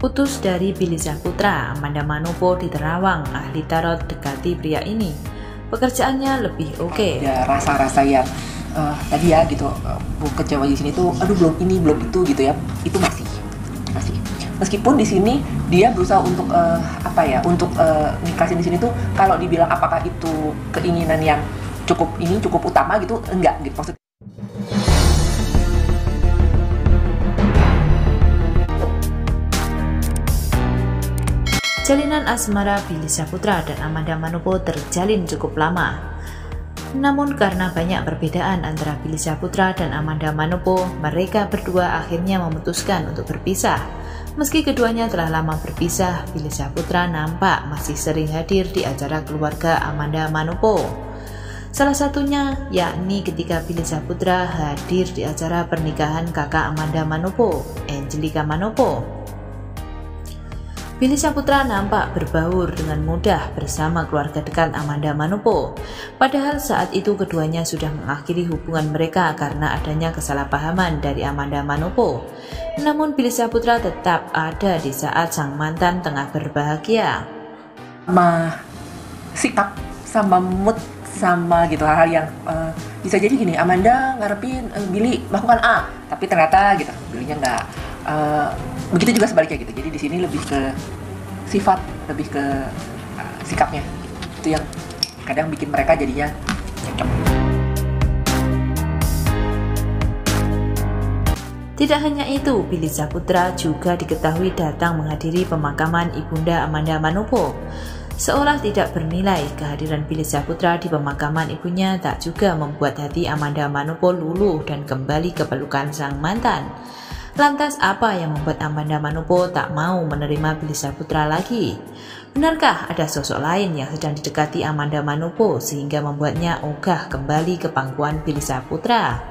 Putus dari Billy Syahputra, Amanda Manopo di Terawang, ahli tarot dekati pria ini. Pekerjaannya lebih oke. Ada rasa-rasa yang tadi ya gitu, kecewa di sini tuh, aduh belum ini belum itu gitu ya, itu masih. Meskipun di sini dia berusaha untuk untuk nikahsin di sini tuh, kalau dibilang apakah itu keinginan yang cukup utama gitu, enggak gitu maksudnya. Jalinan asmara Billy Syahputra dan Amanda Manopo terjalin cukup lama. Namun karena banyak perbedaan antara Billy Syahputra dan Amanda Manopo, mereka berdua akhirnya memutuskan untuk berpisah. Meski keduanya telah lama berpisah, Billy Syahputra nampak masih sering hadir di acara keluarga Amanda Manopo. Salah satunya yakni ketika Billy Syahputra hadir di acara pernikahan kakak Amanda Manopo, Angelica Manopo. Billy Syahputra nampak berbaur dengan mudah bersama keluarga dekat Amanda Manopo. Padahal saat itu keduanya sudah mengakhiri hubungan mereka karena adanya kesalahpahaman dari Amanda Manopo. Namun Billy Syahputra tetap ada di saat sang mantan tengah berbahagia. Sama sikap, sama mood, sama gitu hal-hal yang bisa jadi gini, Amanda ngarepin Billy melakukan A, tapi ternyata gitu Billy-nya nggak. Begitu juga sebaliknya gitu. Jadi di sini lebih ke sifat, lebih ke sikapnya. Itu yang kadang bikin mereka jadinya cocok. Tidak hanya itu, Billy Syahputra juga diketahui datang menghadiri pemakaman ibunda Amanda Manopo. Seolah tidak bernilai, kehadiran Billy Syahputra di pemakaman ibunya tak juga membuat hati Amanda Manopo luluh dan kembali ke pelukan sang mantan. Lantas apa yang membuat Amanda Manopo tak mau menerima Billy Syahputra lagi? Benarkah ada sosok lain yang sedang didekati Amanda Manopo sehingga membuatnya ogah kembali ke pangkuan Billy Syahputra?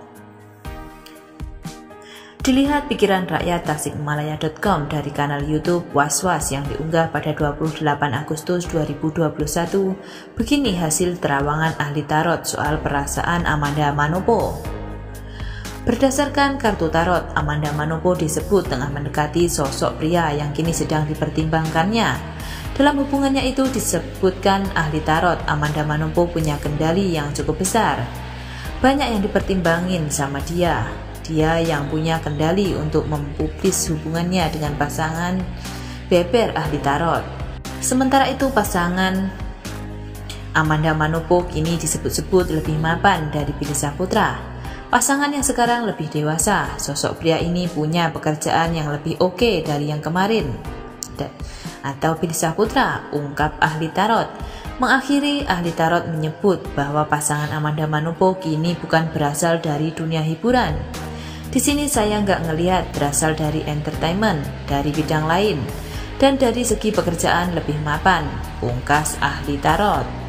Dilihat pikiran rakyat Tasikmalaya.com dari kanal YouTube Was-Was yang diunggah pada 28 Agustus 2021, begini hasil terawangan ahli tarot soal perasaan Amanda Manopo. Berdasarkan kartu tarot, Amanda Manopo disebut tengah mendekati sosok pria yang kini sedang dipertimbangkannya. Dalam hubungannya itu disebutkan ahli tarot, Amanda Manopo punya kendali yang cukup besar. Banyak yang dipertimbangin sama dia. Dia yang punya kendali untuk mempublis hubungannya dengan pasangan beber ahli tarot. Sementara itu pasangan Amanda Manopo kini disebut-sebut lebih mapan dari Billy Syahputra. Pasangan yang sekarang lebih dewasa, sosok pria ini punya pekerjaan yang lebih oke dari yang kemarin. Atau Billy Syahputra, ungkap ahli tarot. Mengakhiri, ahli tarot menyebut bahwa pasangan Amanda Manopo kini bukan berasal dari dunia hiburan. Di sini saya nggak ngelihat berasal dari entertainment, dari bidang lain, dan dari segi pekerjaan lebih mapan, ungkas ahli tarot.